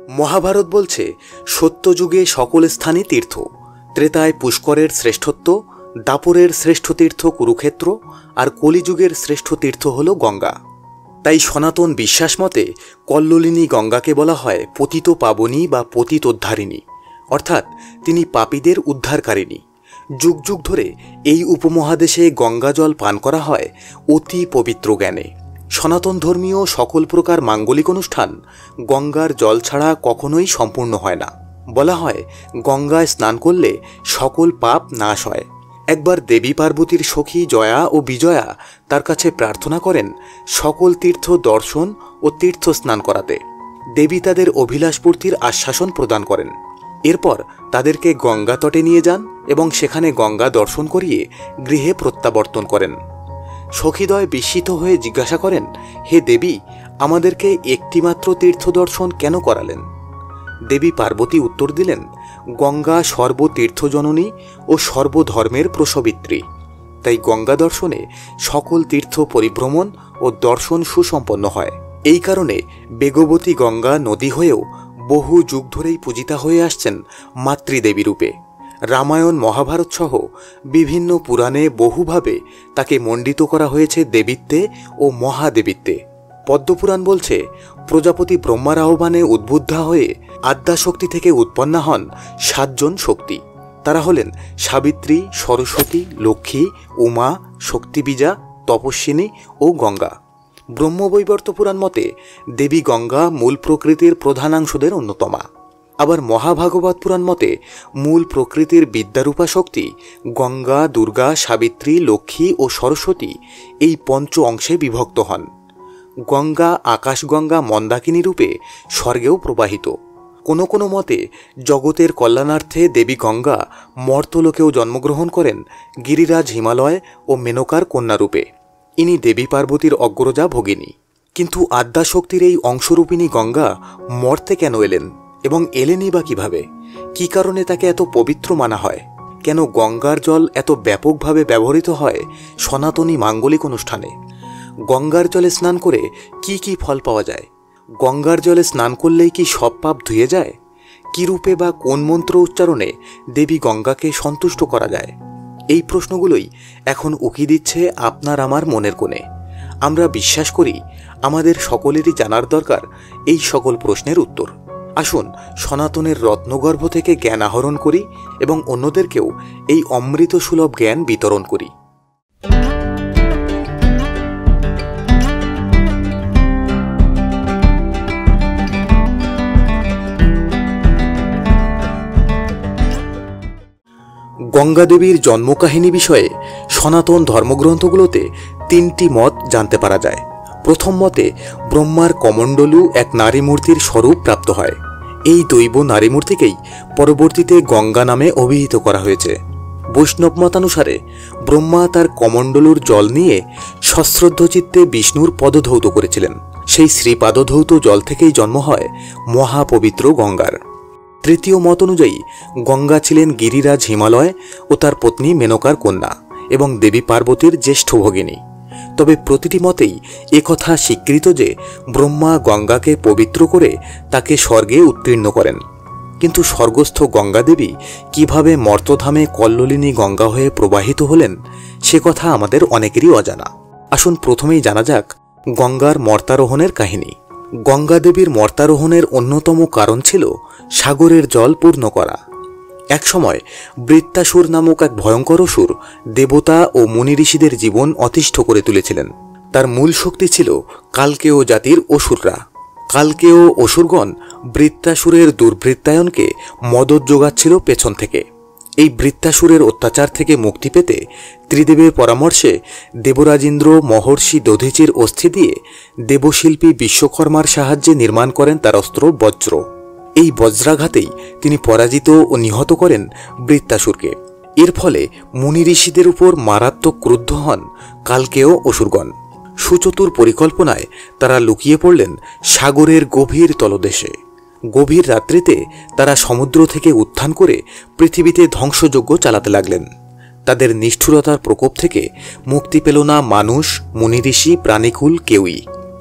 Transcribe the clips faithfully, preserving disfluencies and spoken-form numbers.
মহাভারত বলছে সত্যযুগে সকল স্থানই তীর্থ। ত্রেতায় পুষ্করের শ্রেষ্ঠত্ব, দাপরের শ্রেষ্ঠ তীর্থ কুরুক্ষেত্র, আর কলিযুগের শ্রেষ্ঠ তীর্থ হল গঙ্গা। তাই সনাতন বিশ্বাস মতে কল্লোলিনী গঙ্গাকে বলা হয় পতিত পাবনী বা পতিতোদ্ধারিণী, অর্থাৎ তিনি পাপীদের উদ্ধারকারিণী। যুগ যুগ ধরে এই উপমহাদেশে গঙ্গা জল পান করা হয় অতি পবিত্র জ্ঞানে। সনাতন ধর্মীয় সকল প্রকার মাঙ্গলিক অনুষ্ঠান গঙ্গার জল ছাড়া কখনোই সম্পূর্ণ হয় না। বলা হয় গঙ্গায় স্নান করলে সকল পাপ নাশ হয়। একবার দেবী পার্বতীর সখী জয়া ও বিজয়া তার কাছে প্রার্থনা করেন সকল তীর্থ দর্শন ও তীর্থ স্নান করাতে। দেবী তাদের অভিলাষপূর্তির আশ্বাসন প্রদান করেন। এরপর তাদেরকে গঙ্গা তটে নিয়ে যান এবং সেখানে গঙ্গা দর্শন করিয়ে গৃহে প্রত্যাবর্তন করেন। সখীদ্বয় বিস্মিত হয়ে জিজ্ঞাসা করেন, হে দেবী, আমাদেরকে একটিমাত্র তীর্থ দর্শন কেন করালেন? দেবী পার্বতী উত্তর দিলেন, গঙ্গা সর্বতীর্থজননী ও সর্বধর্মের প্রসবিত্রী। তাই গঙ্গা দর্শনে সকল তীর্থ পরিভ্রমণ ও দর্শন সুসম্পন্ন হয়। এই কারণে বেগবতী গঙ্গা নদী হয়েও বহু যুগ ধরেই পূজিতা হয়ে আসছেন মাতৃদেবী রূপে। রামায়ণ মহাভারত সহ বিভিন্ন পুরাণে বহুভাবে তাকে মণ্ডিত করা হয়েছে দেবীত্বে ও মহাদেবীত্বে। পদ্মপুরাণ বলছে প্রজাপতি ব্রহ্মার আহ্বানে উদ্বুদ্ধা হয়ে আদ্যাশক্তি থেকে উৎপন্না হন সাতজন শক্তি। তারা হলেন সাবিত্রী, সরস্বতী, লক্ষ্মী, উমা, শক্তিবীজা, তপস্বিনী ও গঙ্গা। ব্রহ্মবৈবর্ত পুরাণ মতে দেবী গঙ্গা মূল প্রকৃতির প্রধানাংশদের অন্যতমা। আবার মহাভাগবত পুরাণ মতে মূল প্রকৃতির বিদ্যারূপা শক্তি গঙ্গা, দুর্গা, সাবিত্রী, লক্ষ্মী ও সরস্বতী এই পঞ্চ অংশে বিভক্ত হন। গঙ্গা আকাশগঙ্গা মন্দাকিনী রূপে স্বর্গেও প্রবাহিত। কোনো কোনো মতে জগতের কল্যাণার্থে দেবী গঙ্গা মর্তলোকেও জন্মগ্রহণ করেন গিরিরাজ, হিমালয় ও মেনকার কন্যারূপে। ইনি দেবী পার্বতীর অগ্রজা ভগিনী। কিন্তু আদ্যাশক্তির এই অংশরূপিণী গঙ্গা মর্তে কেন এলেন এবং এলেনই বা কিভাবে? কি কারণে তাকে এত পবিত্র মানা হয়? কেন গঙ্গার জল এত ব্যাপকভাবে ব্যবহৃত হয় সনাতনী মাঙ্গলিক অনুষ্ঠানে? গঙ্গার জলে স্নান করে কি কি ফল পাওয়া যায়? গঙ্গার জলে স্নান করলেই কি সব পাপ ধুয়ে যায়? কি রূপে বা কোন মন্ত্র উচ্চারণে দেবী গঙ্গাকে সন্তুষ্ট করা যায়? এই প্রশ্নগুলোই এখন উকি দিচ্ছে আপনার আমার মনের কোণে। আমরা বিশ্বাস করি আমাদের সকলেরই জানার দরকার এই সকল প্রশ্নের উত্তর। আসুন সনাতনের রত্নগর্ভ থেকে জ্ঞান আহরণ করি এবং অন্যদেরকেও এই অমৃত সুলভ জ্ঞান বিতরণ করি। গঙ্গা দেবীর জন্মকাহিনী বিষয়ে সনাতন ধর্মগ্রন্থগুলোতে তিনটি মত জানতে পারা যায়। প্রথম মতে ব্রহ্মার কমণ্ডলু এক নারী মূর্তির স্বরূপ প্রাপ্ত হয়। এই দৈব নারী মূর্তিকেই পরবর্তীতে গঙ্গা নামে অভিহিত করা হয়েছে। বৈষ্ণব মতানুসারে ব্রহ্মা তার কমণ্ডলুর জল নিয়ে সশ্রদ্ধ চিত্তে বিষ্ণুর পদধৌত করেছিলেন। সেই শ্রীপাদধৌত জল থেকেই জন্ম হয় মহাপবিত্র গঙ্গার। তৃতীয় মত অনুযায়ী গঙ্গা ছিলেন গিরিরাজ, হিমালয় ও তার পত্নী মেনকার কন্যা এবং দেবী পার্বতীর জ্যেষ্ঠ ভগিনী। তবে প্রতিটি মতেই একথা স্বীকৃত যে ব্রহ্মা গঙ্গাকে পবিত্র করে তাকে স্বর্গে উত্তীর্ণ করেন। কিন্তু স্বর্গস্থ গঙ্গা দেবী কিভাবে মর্তধামে কল্লোলিনী গঙ্গা হয়ে প্রবাহিত হলেন সে কথা আমাদের অনেকেরই অজানা। আসুন প্রথমেই জানা যাক গঙ্গার মর্তারোহণের কাহিনী। গঙ্গা দেবীর মর্তারোহণের অন্যতম কারণ ছিল সাগরের জল পূর্ণ করা। একসময় বৃত্তাসুর নামক এক ভয়ঙ্কর অসুর দেবতা ও মুনি ঋষিদের জীবন অতিষ্ঠ করে তুলেছিলেন। তার মূল শক্তি ছিল কালকেয় জাতির অসুররা। কালকেয় অসুরগণ বৃত্তাসুরের দুর্বৃত্তায়নকে মদত যোগাচ্ছিল পেছন থেকে। এই বৃত্তাসুরের অত্যাচার থেকে মুক্তি পেতে ত্রিদেবের পরামর্শে দেবরাজেন্দ্র মহর্ষি দধিচির অস্থি দিয়ে দেবশিল্পী বিশ্বকর্মার সাহায্যে নির্মাণ করেন তার অস্ত্র বজ্র। এই বজ্রাঘাতেই তিনি পরাজিত ও নিহত করেন বৃত্তাসুরকে। এর ফলে মুনি ঋষিদের উপর মারাত্মক ক্রুদ্ধ হন কালকেয় অসুরগণ। সুচতুর পরিকল্পনায় তারা লুকিয়ে পড়লেন সাগরের গভীর তলদেশে। গভীর রাত্রিতে তারা সমুদ্র থেকে উত্থান করে পৃথিবীতে ধ্বংসযজ্ঞ চালাতে লাগলেন। তাদের নিষ্ঠুরতার প্রকোপ থেকে মুক্তি পেল না মানুষ, মুনি ঋষি, প্রাণীকুল কেউই।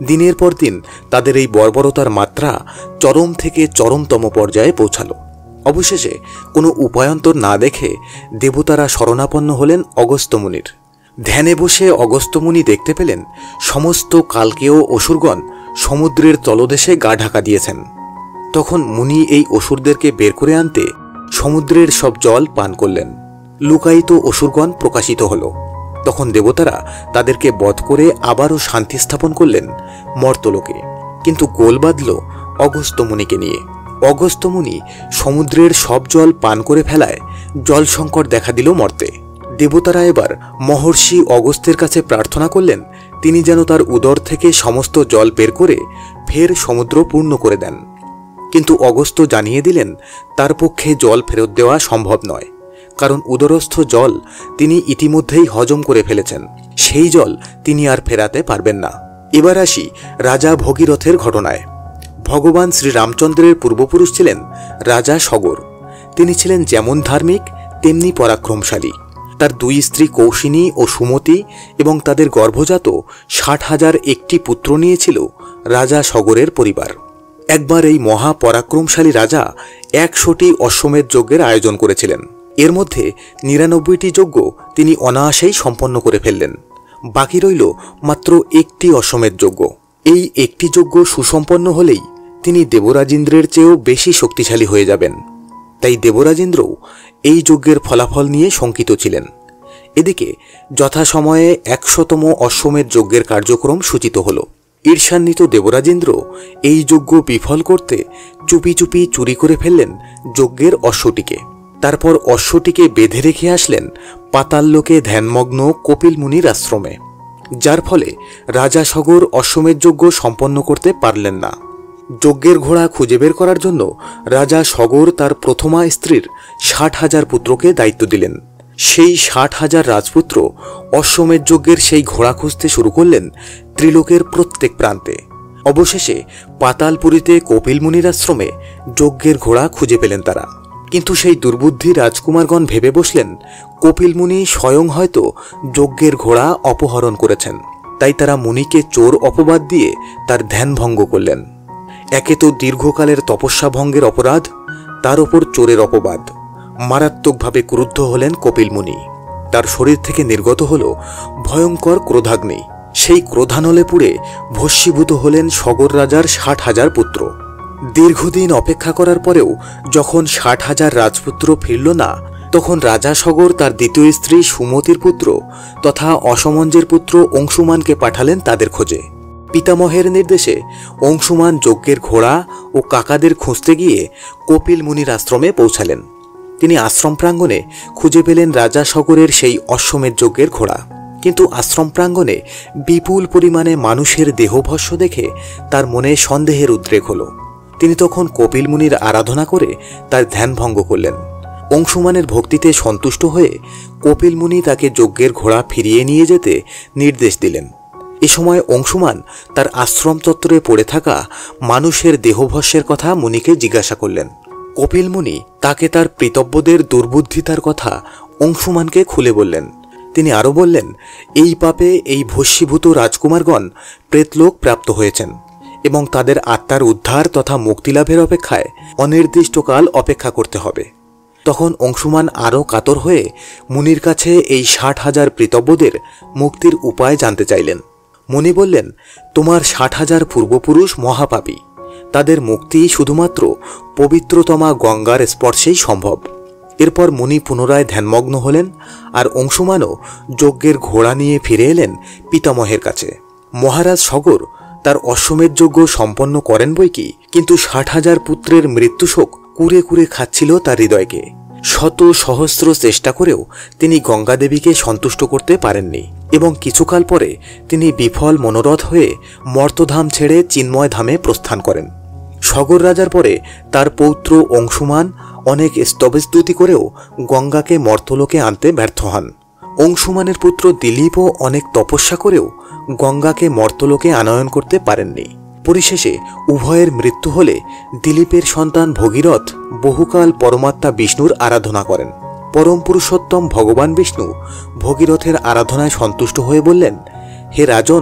দিনের পর দিন তাদের এই বর্বরতার মাত্রা চরম থেকে চরমতম পর্যায়ে পৌঁছালো। অবশেষে কোনো উপায়ন্তর না দেখে দেবতারা শরণাপন্ন হলেন অগস্ত্য মুনির। ধ্যানে বসে অগস্ত্য মুনি দেখতে পেলেন সমস্ত কালকেয় অসুরগণ সমুদ্রের তলদেশে গা ঢাকা দিয়েছেন। তখন মুনি এই অসুরদেরকে বের করে আনতে সমুদ্রের সব জল পান করলেন। লুকায়িত অসুরগণ প্রকাশিত হল। তখন দেবতারা তাদেরকে বধ করে আবারও শান্তি স্থাপন করলেন মর্তলোকে, কিন্তু গোল বাঁধল অগস্ত্য মুনিকে নিয়ে। অগস্ত্য মুনি সমুদ্রের সব জল পান করে ফেলায় জল সংকট দেখা দিল মর্তে। দেবতারা এবার মহর্ষি অগস্ত্যের কাছে প্রার্থনা করলেন তিনি যেন তার উদর থেকে সমস্ত জল বের করে ফের সমুদ্র পূর্ণ করে দেন। কিন্তু অগস্ত্য জানিয়ে দিলেন তার পক্ষে জল ফেরত দেওয়া সম্ভব নয়, কারণ উদরস্থ জল তিনি ইতিমধ্যেই হজম করে ফেলেছেন, সেই জল তিনি আর ফেরাতে পারবেন না। এবার আসি রাজা ভগীরথের ঘটনায়। ভগবান শ্রীরামচন্দ্রের পূর্বপুরুষ ছিলেন রাজা সগর। তিনি ছিলেন যেমন ধার্মিক তেমনি পরাক্রমশালী। তার দুই স্ত্রী কৌশিনী ও সুমতি এবং তাদের গর্ভজাত ষাট হাজার একটি পুত্র নিয়েছিল রাজা সগরের পরিবার। একবার এই মহাপরাক্রমশালী রাজা একশোটি অশ্বমেধ যজ্ঞের আয়োজন করেছিলেন। এর মধ্যে নিরানব্বইটি যজ্ঞ তিনি অনায়াসেই সম্পন্ন করে ফেললেন। বাকি রইল মাত্র একটি অশ্বমেধ যজ্ঞ। এই একটি যজ্ঞ সুসম্পন্ন হলেই তিনি দেবরাজেন্দ্রের চেয়েও বেশি শক্তিশালী হয়ে যাবেন। তাই দেবরাজেন্দ্রও এই যজ্ঞের ফলাফল নিয়ে শঙ্কিত ছিলেন। এদিকে যথাসময়ে একশোতম অশ্বমেধ যজ্ঞের কার্যক্রম সূচিত হল। ঈর্ষান্বিত দেবরাজেন্দ্র এই যজ্ঞ বিফল করতে চুপি চুপি চুরি করে ফেললেন যজ্ঞের অশ্বটিকে। তারপর অশ্বটিকে বেঁধে রেখে আসলেন পাতাললোকে ধ্যানমগ্ন কপিল মুনির আশ্রমে, যার ফলে রাজা সগর অশ্বমেধ যজ্ঞ সম্পন্ন করতে পারলেন না। যজ্ঞের ঘোড়া খুঁজে বের করার জন্য রাজা সগর তার প্রথমা স্ত্রীর ষাট হাজার পুত্রকে দায়িত্ব দিলেন। সেই ষাট হাজার রাজপুত্র অশ্বমেধ যজ্ঞের সেই ঘোড়া খুঁজতে শুরু করলেন ত্রিলোকের প্রত্যেক প্রান্তে। অবশেষে পাতালপুরীতে কপিল মুনির আশ্রমে যজ্ঞের ঘোড়া খুঁজে পেলেন তারা। কিন্তু সেই দুর্বুদ্ধি রাজকুমারগণ ভেবে বসলেন কপিল মুনি স্বয়ং হয়তো যজ্ঞের ঘোড়া অপহরণ করেছেন। তাই তারা মুনিকে চোর অপবাদ দিয়ে তার ধ্যান ভঙ্গ করলেন। একে তো দীর্ঘকালের তপস্যা ভঙ্গের অপরাধ, তার ওপর চোরের অপবাদ। মারাত্মকভাবে ক্রুদ্ধ হলেন কপিল মুনি। তার শরীর থেকে নির্গত হল ভয়ঙ্কর ক্রোধাগ্নি। সেই ক্রোধানলে পুড়ে ভস্মীভূত হলেন সগর রাজার ষাট হাজার পুত্র। দীর্ঘদিন অপেক্ষা করার পরেও যখন ষাট হাজার রাজপুত্র ফিরল না, তখন রাজা সগর তার দ্বিতীয় স্ত্রী সুমতির পুত্র তথা অসমঞ্জের পুত্র অংশুমানকে পাঠালেন তাদের খোঁজে। পিতামহের নির্দেশে অংশুমান যজ্ঞের ঘোড়া ও কাকাদের খুঁজতে গিয়ে কপিল মুনির আশ্রমে পৌঁছালেন। তিনি আশ্রম প্রাঙ্গণে খুঁজে পেলেন রাজা সগরের সেই অশ্বমেধ যজ্ঞের ঘোড়া। কিন্তু আশ্রম প্রাঙ্গণে বিপুল পরিমাণে মানুষের দেহভস্য দেখে তার মনে সন্দেহের উদ্রেক হল। তিনি তখন কপিল মুনির আরাধনা করে তার ধ্যান ভঙ্গ করলেন। অংশুমানের ভক্তিতে সন্তুষ্ট হয়ে কপিল মুনি তাকে যজ্ঞের ঘোড়া ফিরিয়ে নিয়ে যেতে নির্দেশ দিলেন। এ সময় অংশুমান তার আশ্রম চত্বরে পড়ে থাকা মানুষের দেহভস্যের কথা মুনিকে জিজ্ঞাসা করলেন। কপিল মুনি তাকে তার প্রিতব্যদের দুর্বুদ্ধিতার কথা অংশুমানকে খুলে বললেন। তিনি আরও বললেন, এই পাপে এই ভস্মীভূত রাজকুমারগণ প্রেতলোক প্রাপ্ত হয়েছেন এবং তাদের আত্মার উদ্ধার তথা মুক্তিলাভের অপেক্ষায় অনির্দিষ্টকাল অপেক্ষা করতে হবে। তখন অংশুমান আরও কাতর হয়ে মুনির কাছে এই ষাট হাজার প্রিতব্যদের মুক্তির উপায় জানতে চাইলেন। মুনি বললেন, তোমার ষাট হাজার পূর্বপুরুষ মহাপাপী, তাদের মুক্তি শুধুমাত্র পবিত্রতমা গঙ্গার স্পর্শেই সম্ভব। এরপর মুনি পুনরায় ধ্যানমগ্ন হলেন, আর অংশুমানও যজ্ঞের ঘোড়া নিয়ে ফিরে এলেন পিতামহের কাছে। মহারাজ সগর তার অশ্বমেধ যজ্ঞ সম্পন্ন করেন বইকি, কিন্তু ষাট হাজার পুত্রের মৃত্যুশোক কুরে কুরে খাচ্ছিল তার হৃদয়কে। শত সহস্র চেষ্টা করেও তিনি গঙ্গাদেবীকে সন্তুষ্ট করতে পারেননি এবং কিছুকাল পরে তিনি বিফল মনোরথ হয়ে মর্তধাম ছেড়ে চিন্ময় ধামে প্রস্থান করেন। সগর রাজার পরে তার পৌত্র অংশুমান অনেক স্তবস্তুতি করেও গঙ্গাকে মর্তলোকে আনতে ব্যর্থ হন। অংশুমানের পুত্র দিলীপও অনেক তপস্যা করেও গঙ্গাকে মর্তলোকে আনয়ন করতে পারেননি। পরিশেষে উভয়ের মৃত্যু হলে দিলীপের সন্তান ভগীরথ বহুকাল পরমাত্মা বিষ্ণুর আরাধনা করেন। পরম পুরুষোত্তম ভগবান বিষ্ণু ভগীরথের আরাধনায় সন্তুষ্ট হয়ে বললেন, হে রাজন,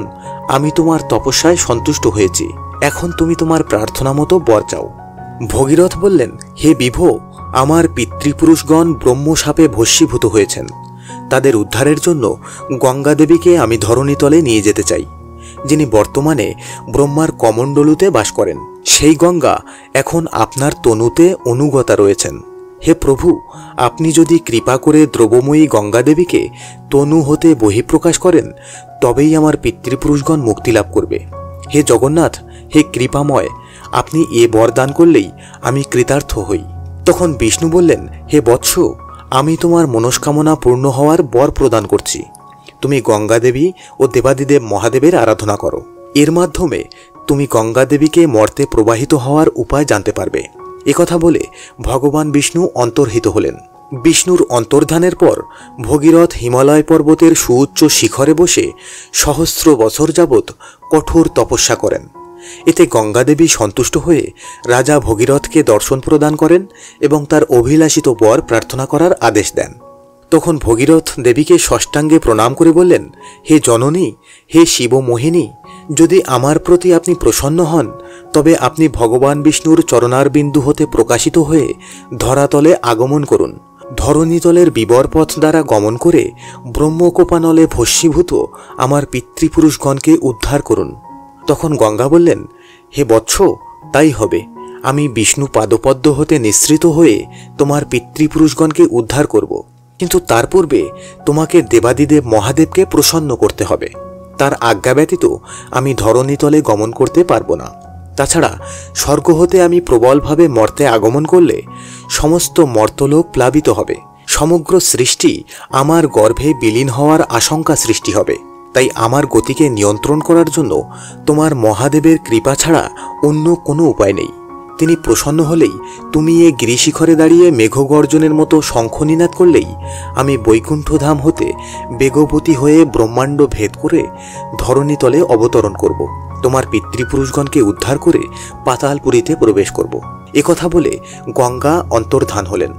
আমি তোমার তপস্যায় সন্তুষ্ট হয়েছি, এখন তুমি তোমার প্রার্থনা মতো বর চাও। ভগীরথ বললেন, হে বিভো, আমার পিতৃপুরুষগণ ব্রহ্মশাপে ভস্মীভূত হয়েছেন। তাদের উদ্ধারের জন্য গঙ্গা দেবীকে আমি ধরণীতলে নিয়ে যেতে চাই, যিনি বর্তমানে ব্রহ্মার কমণ্ডলুতে বাস করেন। সেই গঙ্গা এখন আপনার তনুতে অনুগতা রয়েছেন। হে প্রভু, আপনি যদি কৃপা করে দ্রবময়ী গঙ্গা দেবীকে তনু হতে বহিঃপ্রকাশ করেন, তবেই আমার পিতৃপুরুষগণ মুক্তি লাভ করবে। হে জগন্নাথ, হে কৃপাময়, আপনি এ বরদান করলেই আমি কৃতার্থ হই। তখন বিষ্ণু বললেন, হে বৎস, আমি তোমার মনস্কামনা পূর্ণ হওয়ার বর প্রদান করছি। তুমি গঙ্গা দেবী ও দেবাদিদেব মহাদেবের আরাধনা করো। এর মাধ্যমে তুমি গঙ্গা দেবীকে মর্তে প্রবাহিত হওয়ার উপায় জানতে পারবে। একথা বলে ভগবান বিষ্ণু অন্তর্হিত হলেন। বিষ্ণুর অন্তর্ধানের পর ভগীরথ হিমালয় পর্বতের সুউচ্চ শিখরে বসে সহস্র বছর যাবৎ কঠোর তপস্যা করেন। এতে গঙ্গাদেবী সন্তুষ্ট হয়ে রাজা ভগীরথকে দর্শন প্রদান করেন এবং তার অভিলাষিত বর প্রার্থনা করার আদেশ দেন। তখন ভগীরথ দেবীকে ষষ্ঠাঙ্গে প্রণাম করে বললেন, হে জননী, হে শিবমোহিনী, যদি আমার প্রতি আপনি প্রসন্ন হন, তবে আপনি ভগবান বিষ্ণুর চরণারবিন্দু হতে প্রকাশিত হয়ে ধরাতলে আগমন করুন। ধরণীতলের বিবর পথ দ্বারা গমন করে ব্রহ্মকোপানলে ভস্মীভূত আমার পিতৃপুরুষগণকে উদ্ধার করুন। তখন গঙ্গা বললেন, হে বৎস, তাই হবে। আমি বিষ্ণু পাদপদ্ম হতে নিঃসৃত হয়ে তোমার পিতৃপুরুষগণকে উদ্ধার করব, কিন্তু তার পূর্বে তোমাকে দেবাদিদেব মহাদেবকে প্রসন্ন করতে হবে। তার আজ্ঞা ব্যতীত আমি ধরণীতলে গমন করতে পারব না। তাছাড়া স্বর্গ হতে আমি প্রবলভাবে মর্তে আগমন করলে সমস্ত মর্তলোক প্লাবিত হবে, সমগ্র সৃষ্টি আমার গর্ভে বিলীন হওয়ার আশঙ্কা সৃষ্টি হবে। তাই আমার গতিকে নিয়ন্ত্রণ করার জন্য তোমার মহাদেবের কৃপা ছাড়া অন্য কোনো উপায় নেই। তিনি প্রসন্ন হলেই তুমি এ গিরিশিখরে দাঁড়িয়ে মেঘগর্জনের মতো শঙ্খনিনাদ করলেই আমি বৈকুণ্ঠধাম হতে বেগবতী হয়ে ব্রহ্মাণ্ড ভেদ করে ধরণীতলে অবতরণ করব। তোমার পিতৃপুরুষগণকে উদ্ধার করে পাতালপুরীতে প্রবেশ করব। একথা বলে গঙ্গা অন্তর্ধান হলেন।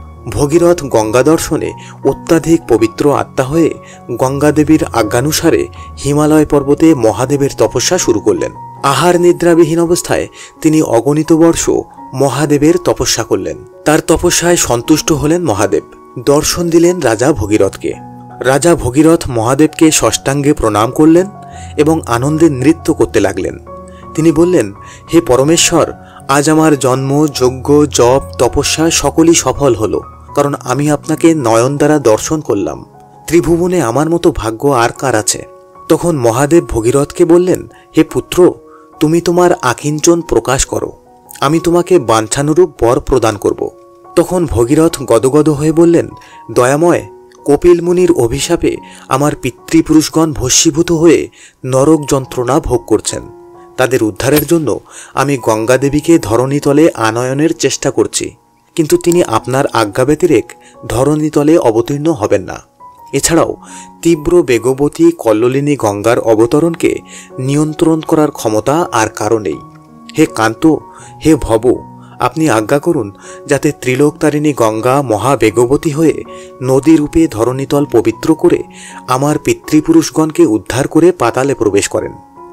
ভগীরথ গঙ্গা দর্শনে অত্যাধিক পবিত্র আত্মা হয়ে গঙ্গাদেবীর আজ্ঞানুসারে হিমালয় পর্বতে মহাদেবের তপস্যা শুরু করলেন। আহার নিদ্রাবিহীন অবস্থায় তিনি অগণিত বর্ষ মহাদেবের তপস্যা করলেন। তার তপস্যায় সন্তুষ্ট হলেন মহাদেব। দর্শন দিলেন রাজা ভগীরথকে। রাজা ভগীরথ মহাদেবকে ষষ্ঠাঙ্গে প্রণাম করলেন এবং আনন্দে নৃত্য করতে লাগলেন। তিনি বললেন, হে পরমেশ্বর, আজ আমার জন্ম, যজ্ঞ, জপ, তপস্যা সকলই সফল হলো, কারণ আমি আপনাকে নয়ন দ্বারা দর্শন করলাম। ত্রিভুবনে আমার মতো ভাগ্য আর কার আছে? তখন মহাদেব ভগীরথকে বললেন, হে পুত্র, তুমি তোমার আকিঞ্চন প্রকাশ করো, আমি তোমাকে বাঞ্ছানুরূপ বর প্রদান করব। তখন ভগীরথ গদগদ হয়ে বললেন, দয়াময়, কপিল মুনির অভিশাপে আমার পিতৃপুরুষগণ ভস্মীভূত হয়ে নরক যন্ত্রণা ভোগ করছেন। তাদের উদ্ধারের জন্য আমি গঙ্গা দেবীকে ধরণীতলে আনয়নের চেষ্টা করছি, কিন্তু তিনি আপনার আজ্ঞা ব্যতিরেক ধরণীতলে অবতীর্ণ হবেন না। এছাড়াও তীব্র বেগবতী কল্লোলিনী গঙ্গার অবতরণকে নিয়ন্ত্রণ করার ক্ষমতা আর কারো নেই। হে কান্ত, হে ভব, আপনি আজ্ঞা করুন যাতে ত্রিলোকতারিণী গঙ্গা মহাবেগবতী হয়ে নদীরূপে ধরণীতল পবিত্র করে আমার পিতৃপুরুষগণকে উদ্ধার করে পাতালে প্রবেশ করেন।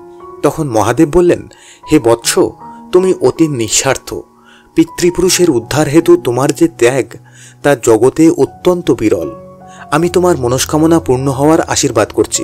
তখন মহাদেব বললেন, হে বৎস, তুমি অতি নিঃস্বার্থ। পিতৃপুরুষের উদ্ধার হেতু তোমার যে ত্যাগ, তা জগতে অত্যন্ত বিরল। আমি তোমার মনস্কামনা পূর্ণ হওয়ার আশীর্বাদ করছি।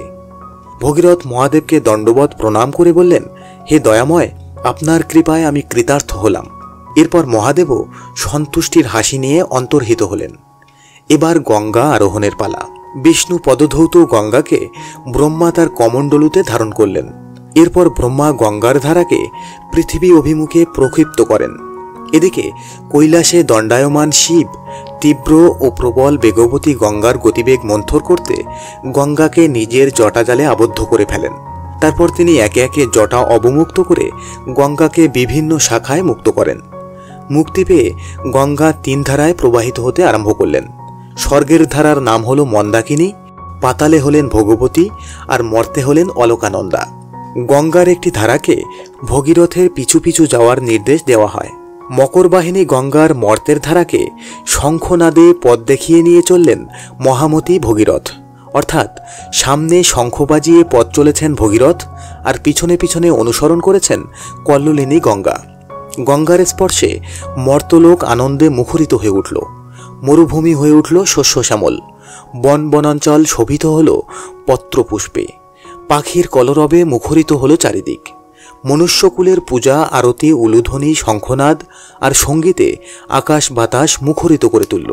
ভগীরথ মহাদেবকে দণ্ডবৎ প্রণাম করে বললেন, হে দয়াময়, আপনার কৃপায় আমি কৃতার্থ হলাম। এরপর মহাদেবও সন্তুষ্টির হাসি নিয়ে অন্তর্হিত হলেন। এবার গঙ্গা আরোহণের পালা। বিষ্ণু পদধৌত গঙ্গাকে ব্রহ্মা তার কমণ্ডলুতে ধারণ করলেন। এরপর ব্রহ্মা গঙ্গার ধারাকে পৃথিবী অভিমুখে প্রক্ষিপ্ত করেন। এদিকে কৈলাসে দণ্ডায়মান শিব তীব্র ও প্রবল বেগবতী গঙ্গার গতিবেগ মন্থর করতে গঙ্গাকে নিজের জটাজালে আবদ্ধ করে ফেলেন। তারপর তিনি একে একে জটা অবমুক্ত করে গঙ্গাকে বিভিন্ন শাখায় মুক্ত করেন। মুক্তি পেয়ে গঙ্গা তিন ধারায় প্রবাহিত হতে আরম্ভ করলেন। স্বর্গের ধারার নাম হল মন্দাকিনী, পাতালে হলেন ভগবতী, আর মর্তে হলেন অলকানন্দা। গঙ্গার একটি ধারাকে ভগীরথের পিছু পিছু যাওয়ার নির্দেশ দেওয়া হয়। মকরবাহিনী গঙ্গার মর্তের ধারাকে শঙ্খনাদে পথ দেখিয়ে নিয়ে চললেন মহামতি ভগীরথ, অর্থাৎ সামনে শঙ্খ বাজিয়ে পথ চলেছেন ভগীরথ, আর পিছনে পিছনে অনুসরণ করেছেন কল্লোলিনী গঙ্গা। গঙ্গার স্পর্শে মর্তলোক আনন্দে মুখরিত হয়ে উঠল। মরুভূমি হয়ে উঠল শস্য শ্যামল, বন বনাঞ্চল শোভিত হল পত্রপুষ্পে, পাখির কলরবে মুখরিত হল চারিদিক। মনুষ্যকুলের পূজা, আরতি, উলুধ্বনি, শঙ্খনাদ আর সঙ্গীতে আকাশ বাতাস মুখরিত করে তুলল।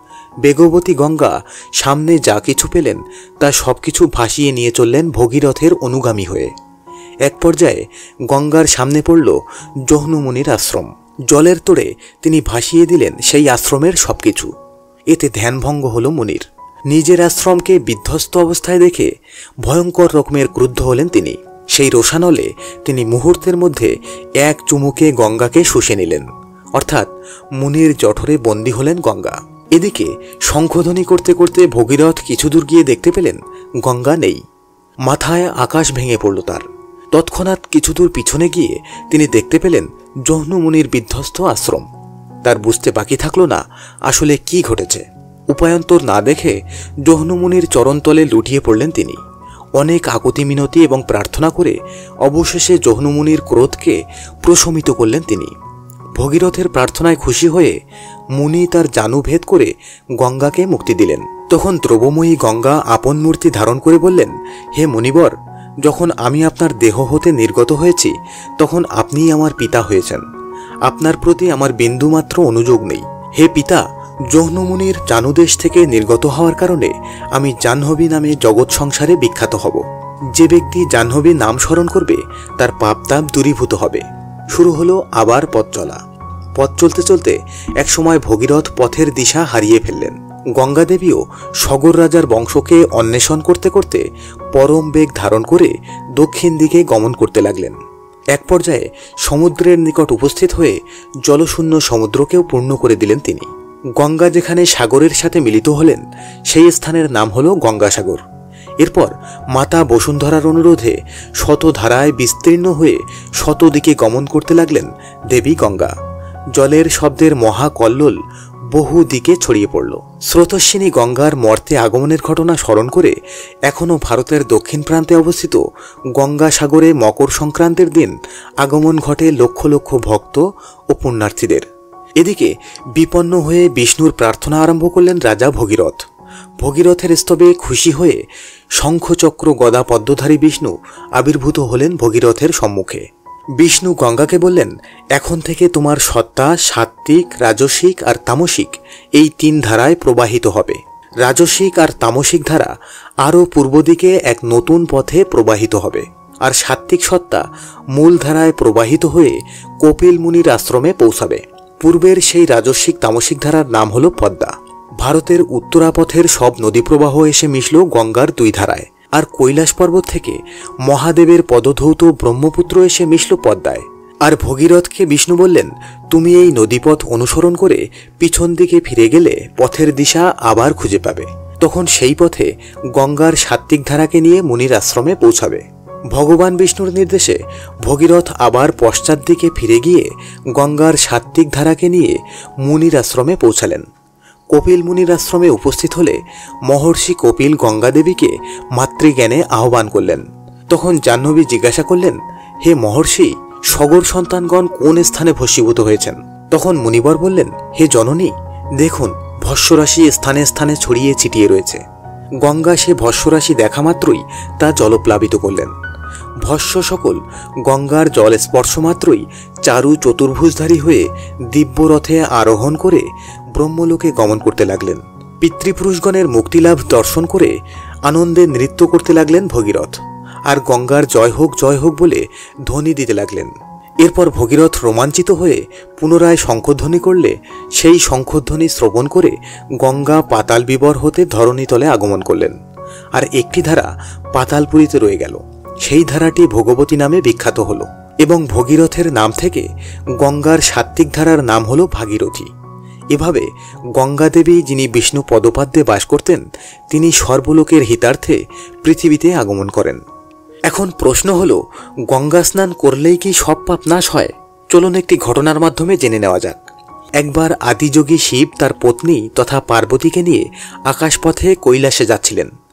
বেগবতী গঙ্গা সামনে যা কিছু পেলেন তা সবকিছু ভাসিয়ে নিয়ে চললেন ভগীরথের অনুগামী হয়ে। এক পর্যায়ে গঙ্গার সামনে পড়ল জহ্নমুনির আশ্রম। জলের তোড়ে তিনি ভাসিয়ে দিলেন সেই আশ্রমের সবকিছু। এতে ধ্যানভঙ্গ হল মুনির। নিজের আশ্রমকে বিধ্বস্ত অবস্থায় দেখে ভয়ঙ্কর রকমের ক্রুদ্ধ হলেন তিনি। সেই রোষানলে তিনি মুহূর্তের মধ্যে এক চুমুকে গঙ্গাকে শুষে নিলেন, অর্থাৎ মুনির জঠরে বন্দী হলেন গঙ্গা। এদিকে শঙ্খধ্বনি করতে করতে ভগীরথ কিছু দূর গিয়ে দেখতে পেলেন গঙ্গা নেই। মাথায় আকাশ ভেঙে পড়ল তার। তৎক্ষণাৎ কিছু দূর পিছনে গিয়ে তিনি দেখতে পেলেন জহ্নমুনির বিধ্বস্ত আশ্রম। তার বুঝতে বাকি থাকলো না আসলে কি ঘটেছে। উপায়ন্তর না দেখে জহ্নমুনির চরণতলে লুটিয়ে পড়লেন তিনি। অনেক আকুতি মিনতি এবং প্রার্থনা করে অবশেষে জহ্নমুনির ক্রোধকে প্রশমিত করলেন তিনি। ভগীরথের প্রার্থনায় খুশি হয়ে মুনি তার জানু ভেদ করে গঙ্গাকে মুক্তি দিলেন। তখন দ্রবময়ী গঙ্গা আপন মূর্তি ধারণ করে বললেন, হে মুনিবর, যখন আমি আপনার দেহ হতে নির্গত হয়েছি তখন আপনিই আমার পিতা হয়েছেন। আপনার প্রতি আমার বিন্দুমাত্র অনুযোগ নেই। হে পিতা, জহ্নমুনির জানুদেশ থেকে নির্গত হওয়ার কারণে আমি জাহ্নবী নামে জগৎ সংসারে বিখ্যাত হব। যে ব্যক্তি জাহ্নবী নাম স্মরণ করবে তার পাপ তাপ দূরীভূত হবে। শুরু হলো আবার পথ চলা। পথ চলতে চলতে একসময় ভগীরথ পথের দিশা হারিয়ে ফেললেন। গঙ্গাদেবীও সগর রাজার বংশকে অন্বেষণ করতে করতে পরম বেগ ধারণ করে দক্ষিণ দিকে গমন করতে লাগলেন। এক পর্যায়ে সমুদ্রের নিকট উপস্থিত হয়ে জলশূন্য সমুদ্রকেও পূর্ণ করে দিলেন তিনি। গঙ্গা যেখানে সাগরের সাথে মিলিত হলেন সেই স্থানের নাম হল গঙ্গাসাগর। এরপর মাতা বসুন্ধরার অনুরোধে শত ধারায় বিস্তীর্ণ হয়ে শত দিকে গমন করতে লাগলেন দেবী গঙ্গা। জলের শব্দের মহাকল্লোল বহু দিকে ছড়িয়ে পড়ল। স্রোতস্বিনী গঙ্গার মর্তে আগমনের ঘটনা স্মরণ করে এখনও ভারতের দক্ষিণ প্রান্তে অবস্থিত গঙ্গাসাগরে মকর সংক্রান্তির দিন আগমন ঘটে লক্ষ লক্ষ ভক্ত ও পুণ্যার্থীদের। এদিকে বিপন্ন হয়ে বিষ্ণুর প্রার্থনা আরম্ভ করলেন রাজা ভগীরথ। ভগীরথের স্তবে খুশি হয়ে শঙ্খচক্র গদা পদ্মধারী বিষ্ণু আবির্ভূত হলেন ভগীরথের সম্মুখে। বিষ্ণু গঙ্গাকে বললেন, এখন থেকে তোমার সত্তা সাত্ত্বিক, রাজসিক আর তামসিক এই তিন ধারায় প্রবাহিত হবে। রাজসিক আর তামসিক ধারা আরও পূর্ব দিকে এক নতুন পথে প্রবাহিত হবে, আর সাত্ত্বিক সত্তা মূল ধারায় প্রবাহিত হয়ে কপিল মুনির আশ্রমে পৌঁছাবে। পূর্বের সেই রাজস্বিক তামসিক ধারার নাম হল পদ্মা। ভারতের উত্তরাপথের সব নদীপ্রবাহ এসে মিশল গঙ্গার দুই ধারায়, আর কৈলাস পর্বত থেকে মহাদেবের পদধৌত ব্রহ্মপুত্র এসে মিশল পদ্মায়। আর ভগীরথকে বিষ্ণু বললেন, তুমি এই নদীপথ অনুসরণ করে পিছন দিকে ফিরে গেলে পথের দিশা আবার খুঁজে পাবে। তখন সেই পথে গঙ্গার সাত্ত্বিক ধারাকে নিয়ে মুনির আশ্রমে পৌঁছাবে। ভগবান বিষ্ণুর নির্দেশে ভগীরথ আবার পশ্চাৎ দিকে ফিরে গিয়ে গঙ্গার সাত্ত্বিক ধারাকে নিয়ে মুনির আশ্রমে পৌঁছালেন। কপিল মুনির আশ্রমে উপস্থিত হলে মহর্ষি কপিল গঙ্গাদেবীকে মাতৃজ্ঞানে আহ্বান করলেন। তখন জাহ্নবী জিজ্ঞাসা করলেন, হে মহর্ষি, সগর সন্তানগণ কোন স্থানে ভস্মীভূত হয়েছেন? তখন মুনিবর বললেন, হে জননী, দেখুন ভস্মরাশি স্থানে স্থানে ছড়িয়ে ছিটিয়ে রয়েছে। গঙ্গা সে ভস্মরাশি দেখা মাত্রই তা জলপ্লাবিত করলেন। ভস্ম সকল গঙ্গার জল স্পর্শ মাত্রই চারু চতুর্ভুজধারী হয়ে দিব্যরথে আরোহণ করে ব্রহ্মলোকে গমন করতে লাগলেন। পিতৃপুরুষগণের মুক্তিলাভ দর্শন করে আনন্দে নৃত্য করতে লাগলেন ভগীরথ, আর গঙ্গার জয় হোক জয় হোক বলে ধ্বনি দিতে লাগলেন। এরপর ভগীরথ রোমাঞ্চিত হয়ে পুনরায় শঙ্খধ্বনি করলে সেই শঙ্খধ্বনি শ্রবণ করে গঙ্গা পাতাল বিবর হতে ধরণীতলে আগমন করলেন। আর একটি ধারা পাতালপুরীতে রয়ে গেল। সেই ধারাটি ভগবতী নামে বিখ্যাত হল, এবং ভগীরথের নাম থেকে গঙ্গার সাত্ত্বিক ধারার নাম হল ভাগীরথী। এভাবে গঙ্গাদেবী, যিনি বিষ্ণু পদপাদ্যে বাস করতেন, তিনি সর্বলোকের হিতার্থে পৃথিবীতে আগমন করেন। এখন প্রশ্ন হল, গঙ্গা স্নান করলেই কি সব পাপ নাশ হয়? চলুন একটি ঘটনার মাধ্যমে জেনে নেওয়া যাক। একবার আদিযোগী শিব তার পত্নী তথা পার্বতীকে নিয়ে আকাশপথে কৈলাসে যাচ্ছিলেন।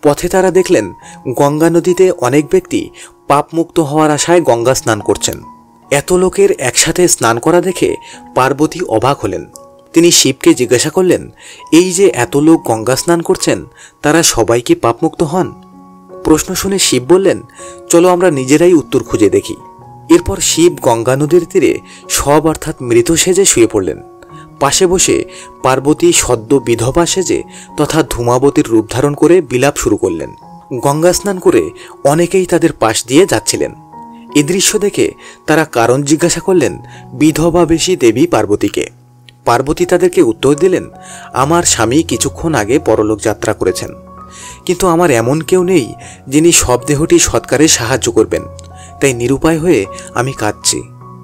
পথে তারা দেখলেন গঙ্গা নদীতে অনেক ব্যক্তি পাপমুক্ত হওয়ার আশায় গঙ্গা স্নান করছেন। এত লোকের একসাথে স্নান করা দেখে পার্বতী অবাক হলেন। তিনি শিবকে জিজ্ঞাসা করলেন, এই যে এত লোক গঙ্গা স্নান করছেন, তারা সবাই কি পাপমুক্ত হন? প্রশ্ন শুনে শিব বললেন, চলো আমরা নিজেরাই উত্তর খুঁজে দেখি। এরপর শিব গঙ্গা নদীর তীরে সব অর্থাৎ মৃত সেজে শুয়ে পড়লেন। পাশে বসে পার্বতী সদ্য বিধবা সেজে তথা ধূমাবতীর রূপ ধারণ করে বিলাপ শুরু করলেন। গঙ্গা স্নান করে অনেকেই তাদের পাশ দিয়ে যাচ্ছিলেন। এ দৃশ্য দেখে তারা কারণ জিজ্ঞাসা করলেন বিধবা বেশী দেবী পার্বতীকে। পার্বতী তাদেরকে উত্তর দিলেন, আমার স্বামী কিছুক্ষণ আগে পরলোক যাত্রা করেছেন, কিন্তু আমার এমন কেউ নেই যিনি শবদেহটি সৎকারে সাহায্য করবেন, তাই নিরুপায় হয়ে আমি কাঁদছি।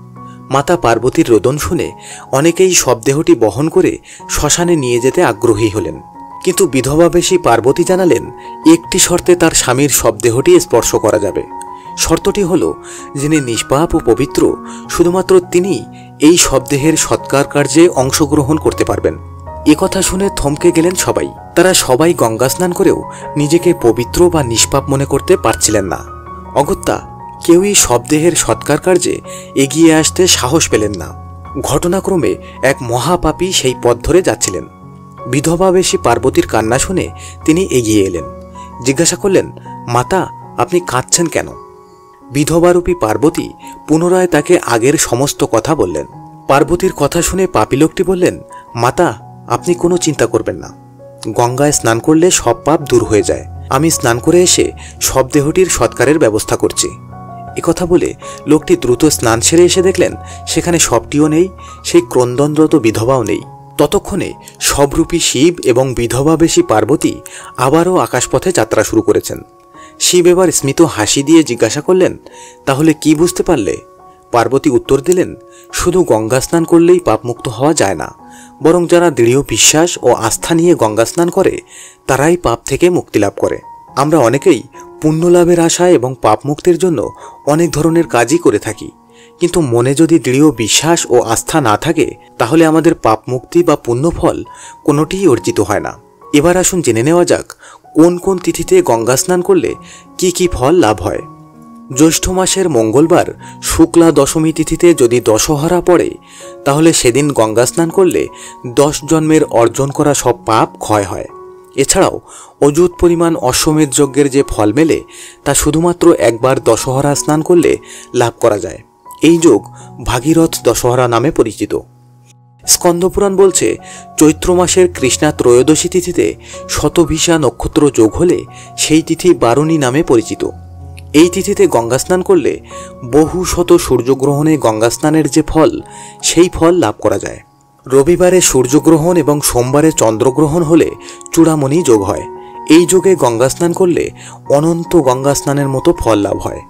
মাতা পার্বতীর রোদন শুনে অনেকেই শবদেহটি বহন করে শ্মশানে নিয়ে যেতে আগ্রহী হলেন, কিন্তু বিধবাবেশী পার্বতী জানালেন একটি শর্তে তার স্বামীর শবদেহটি স্পর্শ করা যাবে। শর্তটি হল, যিনি নিষ্পাপ ও পবিত্র শুধুমাত্র তিনি এই শবদেহের সৎকার কার্যে অংশগ্রহণ করতে পারবেন। এ কথা শুনে থমকে গেলেন সবাই। তারা সবাই গঙ্গা স্নান করেও নিজেকে পবিত্র বা নিষ্পাপ মনে করতে পারছিলেন না। অগত্যা কেউই শবদেহের সৎকার কার্যে এগিয়ে আসতে সাহস পেলেন না। ঘটনাক্রমে এক মহাপাপী সেই পথ ধরে যাচ্ছিলেন। বিধবাবেশী পার্বতীর কান্না শুনে তিনি এগিয়ে এলেন। জিজ্ঞাসা করলেন, মাতা, আপনি কাঁদছেন কেন? বিধবারূপী পার্বতী পুনরায় তাকে আগের সমস্ত কথা বললেন। পার্বতীর কথা শুনে পাপী লোকটি বললেন, মাতা, আপনি কোনো চিন্তা করবেন না, গঙ্গায় স্নান করলে সব পাপ দূর হয়ে যায়। আমি স্নান করে এসে শবদেহটির সৎকারের ব্যবস্থা করছি। একথা বলে লোকটি দ্রুত স্নান সেরে এসে দেখলেন সেখানে শবটিও নেই, সেই ক্রন্দনরত বিধবাও নেই। ততক্ষণে সবরূপী শিব এবং বিধবাবেশী পার্বতী আবারও আকাশপথে যাত্রা শুরু করেছেন। শিব এবার স্মিত হাসি দিয়ে জিজ্ঞাসা করলেন, তাহলে কি বুঝতে পারলে? পার্বতী উত্তর দিলেন, শুধু গঙ্গা স্নান করলেই পাপমুক্ত হওয়া যায় না, বরং যারা দৃঢ় বিশ্বাস ও আস্থা নিয়ে গঙ্গা স্নান করে তারাই পাপ থেকে মুক্তি লাভ করে। আমরা অনেকেই পুণ্যলাভের আশায় এবং পাপ মুক্তির জন্য অনেক ধরনের কাজই করে থাকি, কিন্তু মনে যদি দৃঢ় বিশ্বাস ও আস্থা না থাকে তাহলে আমাদের পাপ মুক্তি বা পুণ্যফল কোনোটিই অর্জিত হয় না। এবার আসুন জেনে নেওয়া যাক কোন কোন তিথিতে গঙ্গা স্নান করলে কি কি ফল লাভ হয়। জ্যৈষ্ঠ মাসের মঙ্গলবার শুক্লা দশমী তিথিতে যদি দশহরা পড়ে তাহলে সেদিন গঙ্গা স্নান করলে দশ জন্মের অর্জন করা সব পাপ ক্ষয় হয়। এছাড়াও অযুত পরিমাণ অশ্বমেধ যজ্ঞের যে ফল মেলে তা শুধুমাত্র একবার দশহরা স্নান করলে লাভ করা যায়। এই যোগ ভাগীরথ দশহরা নামে পরিচিত। স্কন্দপুরাণ বলছে, চৈত্র মাসের কৃষ্ণা ত্রয়োদশী তিথিতে শতভিষা নক্ষত্র যোগ হলে সেই তিথি বারুণী নামে পরিচিত। এই তিথিতে গঙ্গা স্নান করলে বহু শত সূর্যগ্রহণে গঙ্গা স্নানের যে ফল সেই ফল লাভ করা যায়। রবিবারে সূর্যগ্রহণ এবং সোমবারে চন্দ্রগ্রহণ হলে চূড়ামণি যোগ হয়। এই যোগে গঙ্গা স্নান করলে অনন্ত গঙ্গা স্নানের মতো ফল লাভ হয়।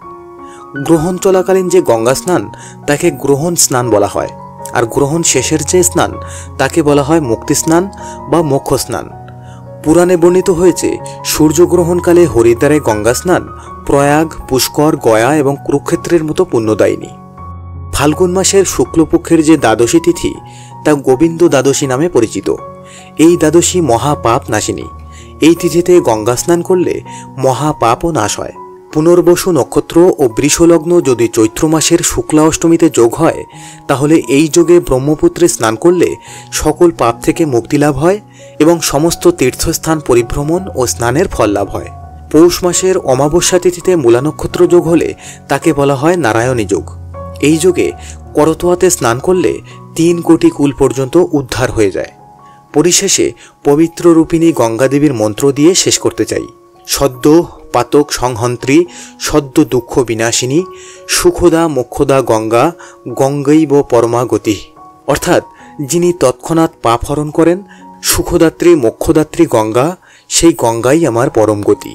গ্রহণ চলাকালীন যে গঙ্গা স্নান তাকে গ্রহণ স্নান বলা হয়, আর গ্রহণ শেষের যে স্নান তাকে বলা হয় মুক্তি স্নান বা মোক্ষ স্নান। পুরাণে বর্ণিত হয়েছে, সূর্যগ্রহণকালে হরিদ্বারে গঙ্গা স্নান প্রয়াগ, পুষ্কর, গয়া এবং কুরুক্ষেত্রের মতো পুণ্যদায়িনী। ফাল্গুন মাসের শুক্লপক্ষের যে দ্বাদশী তিথি তা গোবিন্দ দ্বাদশী নামে পরিচিত। এই দ্বাদশী মহাপাপ নাশিনী। এই তিথিতে গঙ্গা স্নান করলে মহাপাপও নাশ হয়। পুনর্বসু নক্ষত্র ও বৃষলগ্ন যদি চৈত্র মাসের শুক্লা অষ্টমীতে যোগ হয় তাহলে এই যোগে ব্রহ্মপুত্রে স্নান করলে সকল পাপ থেকে মুক্তি লাভ হয় এবং সমস্ত তীর্থস্থান পরিভ্রমণ ও স্নানের ফল লাভ হয়। পৌষ মাসের অমাবস্যা তিথিতে মূলা নক্ষত্র যোগ হলে তাকে বলা হয় নারায়ণী যোগ। এই যোগে করতোয়াতে স্নান করলে তিন কোটি কুল পর্যন্ত উদ্ধার হয়ে যায়। পরিশেষে পবিত্র রূপিণী গঙ্গাদেবীর মন্ত্র দিয়ে শেষ করতে চাই। সদ্য পাতক সংহন্ত্রী, সদ্য দুঃখ বিনাশিনী, সুখদা মোক্ষদা গঙ্গা, গঙ্গৈব পরমা গতি। অর্থাৎ যিনি তৎক্ষণাৎ পাপ হরণ করেন, সুখদাত্রী মোক্ষদাত্রী গঙ্গা, সেই গঙ্গাই আমার পরম গতি।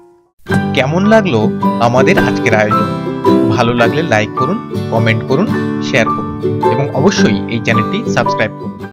কেমন লাগলো আমাদের আজকের আয়োজন? ভালো লাগলে লাইক করুন, কমেন্ট করুন, শেয়ার করুন এবং অবশ্যই এই চ্যানেলটি সাবস্ক্রাইব করুন।